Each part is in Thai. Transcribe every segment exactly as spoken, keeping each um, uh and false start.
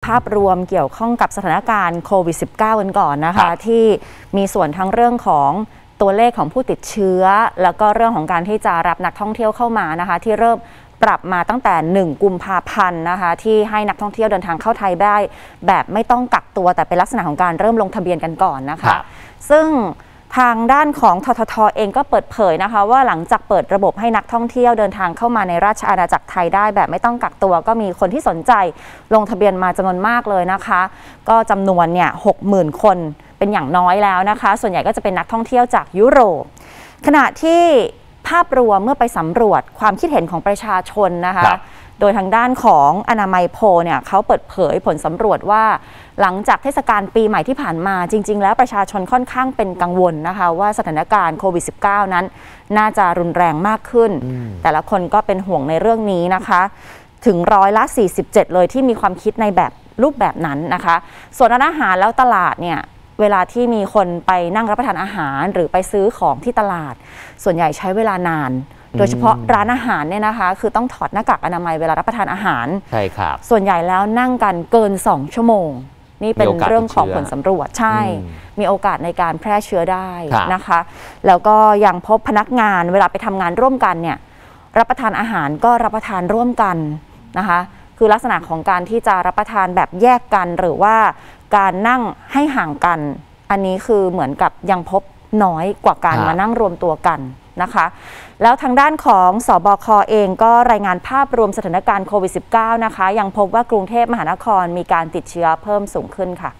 ภาพรวมเกี่ยวข้องกับสถานการณ์โควิด สิบเก้า กันก่อนนะคะที่มีส่วนทั้งเรื่องของตัวเลขของผู้ติดเชื้อแล้วก็เรื่องของการที่จะรับนักท่องเที่ยวเข้ามานะคะที่เริ่มปรับมาตั้งแต่หนึ่งกุมภาพันธ์นะคะที่ให้นักท่องเที่ยวเดินทางเข้าไทยได้แบบไม่ต้องกักตัวแต่เป็นลักษณะของการเริ่มลงทะเบียนกันก่อนนะคะซึ่งทางด้านของททท.เองก็เปิดเผยนะคะว่าหลังจากเปิดระบบให้นักท่องเที่ยวเดินทางเข้ามาในราชอาณาจักรไทยได้แบบไม่ต้องกักตัวก็มีคนที่สนใจลงทะเบียนมาจำนวนมากเลยนะคะก็จำนวนเนี่ยหกหมื่นคนเป็นอย่างน้อยแล้วนะคะส่วนใหญ่ก็จะเป็นนักท่องเที่ยวจากยุโรปขณะที่ภาพรวมเมื่อไปสำรวจความคิดเห็นของประชาชนนะคะโดยทางด้านของอนามัยโพลเนี่ยเขาเปิดเผยผลสำรวจว่าหลังจากเทศกาลปีใหม่ที่ผ่านมาจริงๆแล้วประชาชนค่อนข้างเป็นกังวลนะคะว่าสถานการณ์โควิด สิบเก้า นั้นน่าจะรุนแรงมากขึ้นแต่ละคนก็เป็นห่วงในเรื่องนี้นะคะถึงร้อยละสี่สิบเจ็ดเลยที่มีความคิดในแบบรูปแบบนั้นนะคะส่วนร้านอาหารแล้วตลาดเนี่ยเวลาที่มีคนไปนั่งรับประทานอาหารหรือไปซื้อของที่ตลาดส่วนใหญ่ใช้เวลานานโดยเฉพาะร้านอาหารเนี่ยนะคะคือต้องถอดหน้ากากอนามัยเวลารับประทานอาหารใช่ครับส่วนใหญ่แล้วนั่งกันเกินสองชั่วโมงนี่เป็นเรื่องของผลสำรวจใช่มีโอกาสในการแพร่เชื้อได้นะคะแล้วก็ยังพบพนักงานเวลาไปทำงานร่วมกันเนี่ยรับประทานอาหารก็รับประทานร่วมกันนะคะคือลักษณะของการที่จะรับประทานแบบแยกกันหรือว่าการนั่งให้ห่างกันอันนี้คือเหมือนกับยังพบน้อยกว่าการมานั่งรวมตัวกันนะคะแล้วทางด้านของสบคเองก็รายงานภาพรวมสถานการณ์โควิด สิบเก้า นะคะยังพบว่ากรุงเทพมหานครมีการติดเชื้อเพิ่มสูงขึ้นค่ะ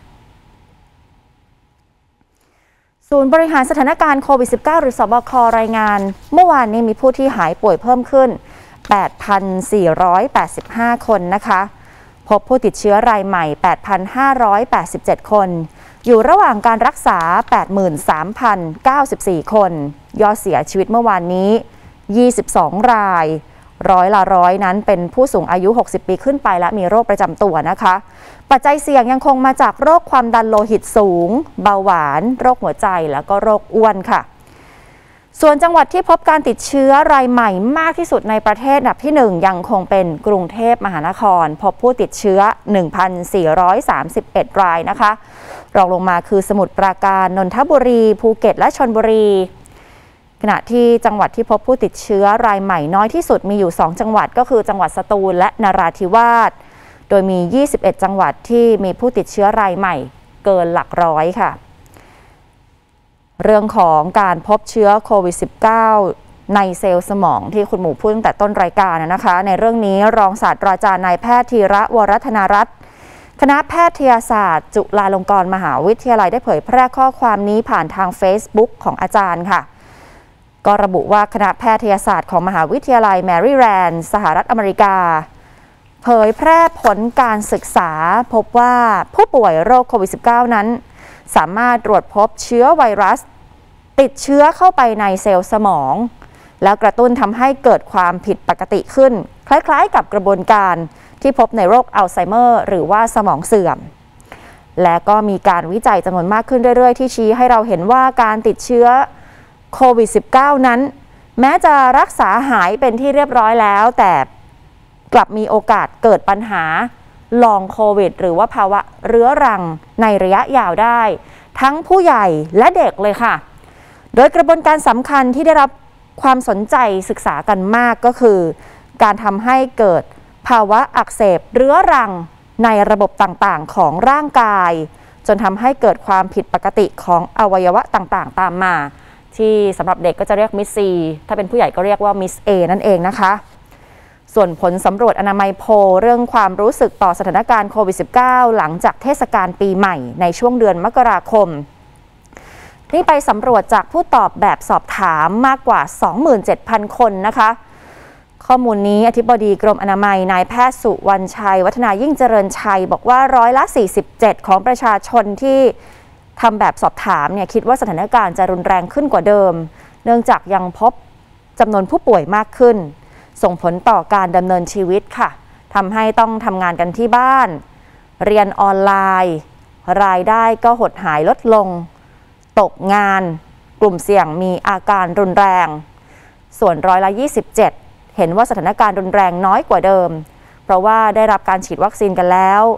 ศูนย์บริหารสถานการณ์โควิด สิบเก้า หรือสบครายงานเมื่อวานนี้มีผู้ที่หายป่วยเพิ่มขึ้น แปดพันสี่ร้อยแปดสิบห้า คนนะคะพบผู้ติดเชื้อรายใหม่ แปดพันห้าร้อยแปดสิบเจ็ด คนอยู่ระหว่างการรักษา แปดหมื่นสามพันเก้าสิบสี่ คนยอดเสียชีวิตเมื่อวานนี้ยี่สิบสองรายร้อยละร้อยนั้นเป็นผู้สูงอายุหกสิบปีขึ้นไปและมีโรคประจำตัวนะคะปัจจัยเสี่ยงยังคงมาจากโรคความดันโลหิตสูงเบาหวานโรคหัวใจแล้วก็โรคอ้วนค่ะส่วนจังหวัดที่พบการติดเชื้อรายใหม่มากที่สุดในประเทศอันดับที่หนึ่งยังคงเป็นกรุงเทพมหานครพบผู้ติดเชื้อ หนึ่งพันสี่ร้อยสามสิบเอ็ด รายนะคะรองลงมาคือสมุทรปราการนนทบุรีภูเก็ตและชลบุรีขณะที่จังหวัดที่พบผู้ติดเชื้อรายใหม่น้อยที่สุดมีอยู่สองจังหวัดก็คือจังหวัดสตูลและนราธิวาสโดยมียี่สิบเอ็ดจังหวัดที่มีผู้ติดเชื้อรายใหม่เกินหลักร้อยค่ะเรื่องของการพบเชื้อโควิด สิบเก้า ในเซลล์สมองที่คุณหมูพูดตั้งแต่ต้นรายการนะคะในเรื่องนี้รองศาสตราจารย์นายแพทย์ธีระวรัธนารัตน์คณะแพทยศาสตร์จุฬาลงกรณ์มหาวิทยาลัยได้เผยแพร่ข้อความนี้ผ่านทาง Facebook ของอาจารย์ค่ะก็ระบุว่าคณะแพทยศาสตร์ของมหาวิทยาลัยแมริแลนด์สหรัฐอเมริกาเผยแพร่ผลการศึกษาพบว่าผู้ป่วยโรคโควิด สิบเก้า นั้นสามารถตรวจพบเชื้อไวรัสติดเชื้อเข้าไปในเซลล์สมองแล้วกระตุ้นทำให้เกิดความผิดปกติขึ้นคล้ายๆกับกระบวนการที่พบในโรคอัลไซเมอร์หรือว่าสมองเสื่อมและก็มีการวิจัยจำนวนมากขึ้นเรื่อยๆที่ชี้ให้เราเห็นว่าการติดเชื้อโควิด สิบเก้า นั้นแม้จะรักษาหายเป็นที่เรียบร้อยแล้วแต่กลับมีโอกาสเกิดปัญหาลองโควิดหรือว่าภาวะเรื้อรังในระยะยาวได้ทั้งผู้ใหญ่และเด็กเลยค่ะโดยกระบวนการสำคัญที่ได้รับความสนใจศึกษากันมากก็คือการทำให้เกิดภาวะอักเสบเรื้อรังในระบบต่างๆของร่างกายจนทำให้เกิดความผิดปกติของอวัยวะต่างๆตามมาที่สำหรับเด็กก็จะเรียกมิสซีถ้าเป็นผู้ใหญ่ก็เรียกว่ามิสเอนั่นเองนะคะส่วนผลสำรวจอนามัยโพลเรื่องความรู้สึกต่อสถานการณ์โควิด สิบเก้า หลังจากเทศกาลปีใหม่ในช่วงเดือนมกราคมนี่ไปสำรวจจากผู้ตอบแบบสอบถามมากกว่า สองหมื่นเจ็ดพัน คนนะคะข้อมูลนี้อธิบดีกรมอนามัยนายแพทย์สุวรรณชัยวัฒนายิ่งเจริญชัยบอกว่าร้อยละสี่สิบเจ็ดของประชาชนที่ทำแบบสอบถามเนี่ยคิดว่าสถานการณ์จะรุนแรงขึ้นกว่าเดิมเนื่องจากยังพบจำนวนผู้ป่วยมากขึ้นส่งผลต่อการดำเนินชีวิตค่ะทำให้ต้องทำงานกันที่บ้านเรียนออนไลน์รายได้ก็หดหายลดลงตกงานกลุ่มเสี่ยงมีอาการรุนแรงส่วนร้อยละยี่สิบเจ็ดเห็นว่าสถานการณ์รุนแรงน้อยกว่าเดิมเพราะว่าได้รับการฉีดวัคซีนกันแล้ว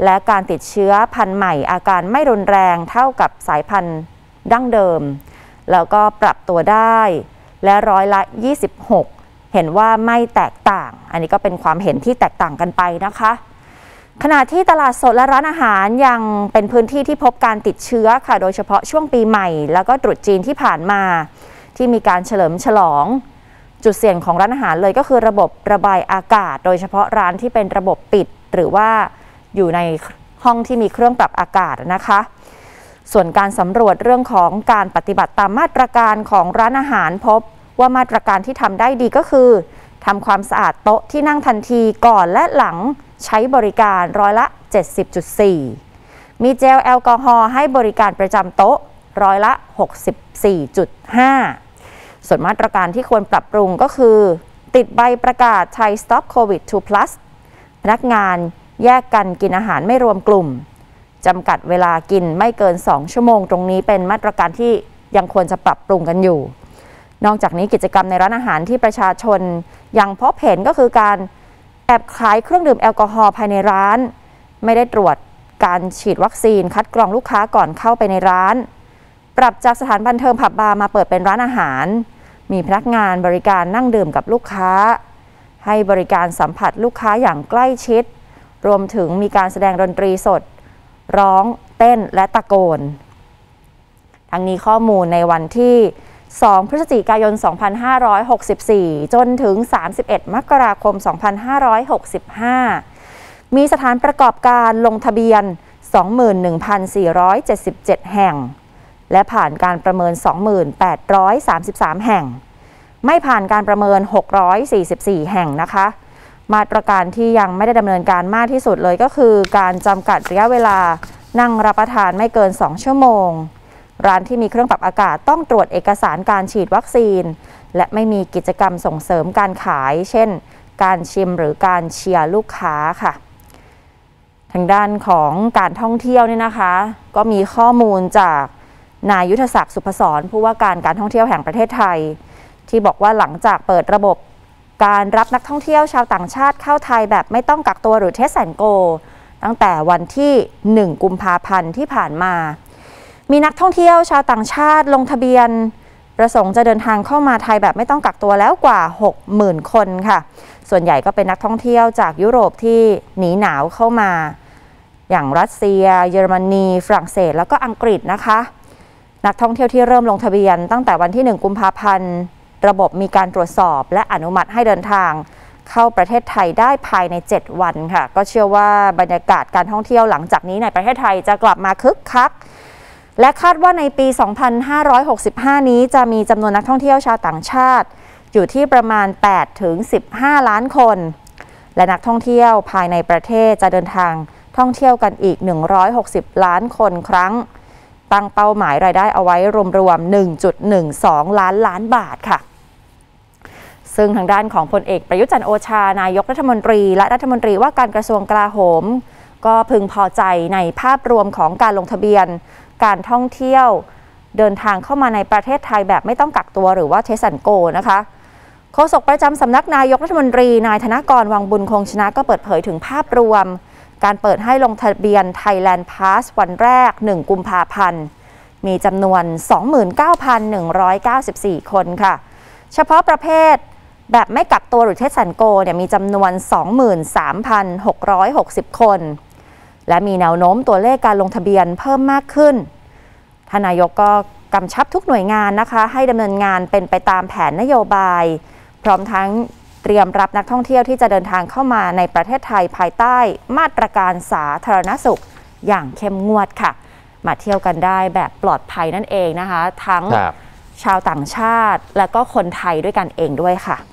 และการติดเชื้อพันธุ์ใหม่อาการไม่รุนแรงเท่ากับสายพันธุ์ดั้งเดิมแล้วก็ปรับตัวได้และร้อยละยี่สิบหกเห็นว่าไม่แตกต่างอันนี้ก็เป็นความเห็นที่แตกต่างกันไปนะคะขณะที่ตลาดสดและร้านอาหารยังเป็นพื้นที่ที่พบการติดเชื้อค่ะโดยเฉพาะช่วงปีใหม่แล้วก็ตรุษจีนที่ผ่านมาที่มีการเฉลิมฉลองจุดเสี่ยงของร้านอาหารเลยก็คือระบบระบายอากาศโดยเฉพาะร้านที่เป็นระบบปิดหรือว่าอยู่ในห้องที่มีเครื่องปรับอากาศนะคะส่วนการสำรวจเรื่องของการปฏิบัติตามมาตรการของร้านอาหารพบว่ามาตรการที่ทำได้ดีก็คือทำความสะอาดโต๊ะที่นั่งทันทีก่อนและหลังใช้บริการร้อยละ เจ็ดสิบจุดสี่ มีเจลแอลกอฮอล์ให้บริการประจำโต๊ะร้อยละ หกสิบสี่จุดห้า ส่วนมาตรการที่ควรปรับปรุงก็คือติดใบประกาศ Thai Stop โควิด ทู plus พนักงานแยกกันกินอาหารไม่รวมกลุ่มจำกัดเวลากินไม่เกินสองชั่วโมงตรงนี้เป็นมาตรการที่ยังควรจะปรับปรุงกันอยู่นอกจากนี้กิจกรรมในร้านอาหารที่ประชาชนยังพบเห็นก็คือการแอบขายเครื่องดื่มแอลกอฮอล์ภายในร้านไม่ได้ตรวจการฉีดวัคซีนคัดกรองลูกค้าก่อนเข้าไปในร้านปรับจากสถานบันเทิงผับบาร์มาเปิดเป็นร้านอาหารมีพนักงานบริการนั่งดื่มกับลูกค้าให้บริการสัมผัสลูกค้าอย่างใกล้ชิดรวมถึงมีการแสดงดนตรีสดร้องเต้นและตะโกนทั้งนี้ข้อมูลในวันที่สองพฤศจิกายนสองพันห้าร้อยหกสิบสี่จนถึงสามสิบเอ็ดมกราคมสองพันห้าร้อยหกสิบห้ามีสถานประกอบการลงทะเบียน สองหมื่นหนึ่งพันสี่ร้อยเจ็ดสิบเจ็ด แห่งและผ่านการประเมิน สองหมื่นแปดร้อยสามสิบสาม แห่งไม่ผ่านการประเมินหกร้อยสี่สิบสี่แห่งนะคะมาตรการที่ยังไม่ได้ดำเนินการมากที่สุดเลยก็คือการจำกัดระยะเวลานั่งรับประทานไม่เกินสองชั่วโมงร้านที่มีเครื่องปรับอากาศต้องตรวจเอกสารการฉีดวัคซีนและไม่มีกิจกรรมส่งเสริมการขายเช่นการชิมหรือการเชียร์ลูกค้าค่ะทางด้านของการท่องเที่ยวเนี่ยนะคะก็มีข้อมูลจากนายยุทธศักดิ์สุพศรผู้ว่าการการท่องเที่ยวแห่งประเทศไทยที่บอกว่าหลังจากเปิดระบบการรับนักท่องเที่ยวชาวต่างชาติเข้าไทยแบบไม่ต้องกักตัวหรือ Test and Go ตั้งแต่วันที่หนึ่งกุมภาพันธ์ที่ผ่านมามีนักท่องเที่ยวชาวต่างชาติลงทะเบียนประสงค์จะเดินทางเข้ามาไทยแบบไม่ต้องกักตัวแล้วกว่า หกหมื่น คนค่ะส่วนใหญ่ก็เป็นนักท่องเที่ยวจากยุโรปที่หนีหนาวเข้ามาอย่างรัสเซียเยอรมนีฝรั่งเศสแล้วก็อังกฤษนะคะนักท่องเที่ยวที่เริ่มลงทะเบียนตั้งแต่วันที่หนึ่งกุมภาพันธ์ระบบมีการตรวจสอบและอนุมัติให้เดินทางเข้าประเทศไทยได้ภายในเจ็ดวันค่ะก็เชื่อว่าบรรยากาศการท่องเที่ยวหลังจากนี้ในประเทศไทยจะกลับมาคึกคักและคาดว่าในปี สองพันห้าร้อยหกสิบห้า นี้จะมีจำนวนนักท่องเที่ยวชาวต่างชาติอยู่ที่ประมาณ แปดถึงสิบห้า ล้านคนและนักท่องเที่ยวภายในประเทศจะเดินทางท่องเที่ยวกันอีกหนึ่งร้อยหกสิบล้านคนครั้งตั้งเป้าหมายรายได้เอาไว้รวมๆ หนึ่งจุดหนึ่งสอง ล้านล้านบาทค่ะซึ่งทางด้านของพลเอกประยุทธ์จันทร์โอชานายกรัฐมนตรีและรัฐมนตรีว่าการกระทรวงกลาโหมก็พึงพอใจในภาพรวมของการลงทะเบียนการท่องเที่ยวเดินทางเข้ามาในประเทศไทยแบบไม่ต้องกักตัวหรือว่า Test and Go นะคะโฆษกประจำสำนักนายกรัฐมนตรีนายธนกรวังบุญคงชนะก็เปิดเผยถึงภาพรวมการเปิดให้ลงทะเบียน Thailand Pass วันแรกหนึ่งกุมภาพันธ์มีจำนวน สองหมื่นเก้าพันหนึ่งร้อยเก้าสิบสี่ คนค่ะเฉพาะประเภทแบบไม่กักตัวหรือ Test and Go เนี่ยมีจำนวน สองหมื่นสามพันหกร้อยหกสิบ คนและมีแนวโน้มตัวเลขการลงทะเบียนเพิ่มมากขึ้นท่านนายกก็กำชับทุกหน่วยงานนะคะให้ดำเนินงานเป็นไปตามแผนนโยบายพร้อมทั้งเตรียมรับนักท่องเที่ยวที่จะเดินทางเข้ามาในประเทศไทยภายใต้มาตรการสาธารณสุขอย่างเข้มงวดค่ะมาเที่ยวกันได้แบบปลอดภัยนั่นเองนะคะทั้งชาวต่างชาติและก็คนไทยด้วยกันเองด้วยค่ะ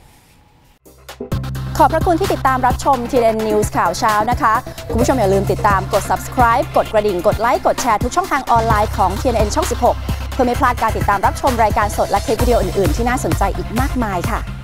ขอบพระคุณที่ติดตามรับชม ที เอ็น News ข่าวเช้านะคะคุณผู้ชมอย่าลืมติดตามกด Subscribe กดกระดิ่งกดไลค์กดแชร์ทุกช่องทางออนไลน์ของ ที เอ็น เอ็น ช่อง สิบหกเพื่อไม่พลาดการติดตามรับชมรายการสดและคลิปวิดีโออื่นๆที่น่าสนใจอีกมากมายค่ะ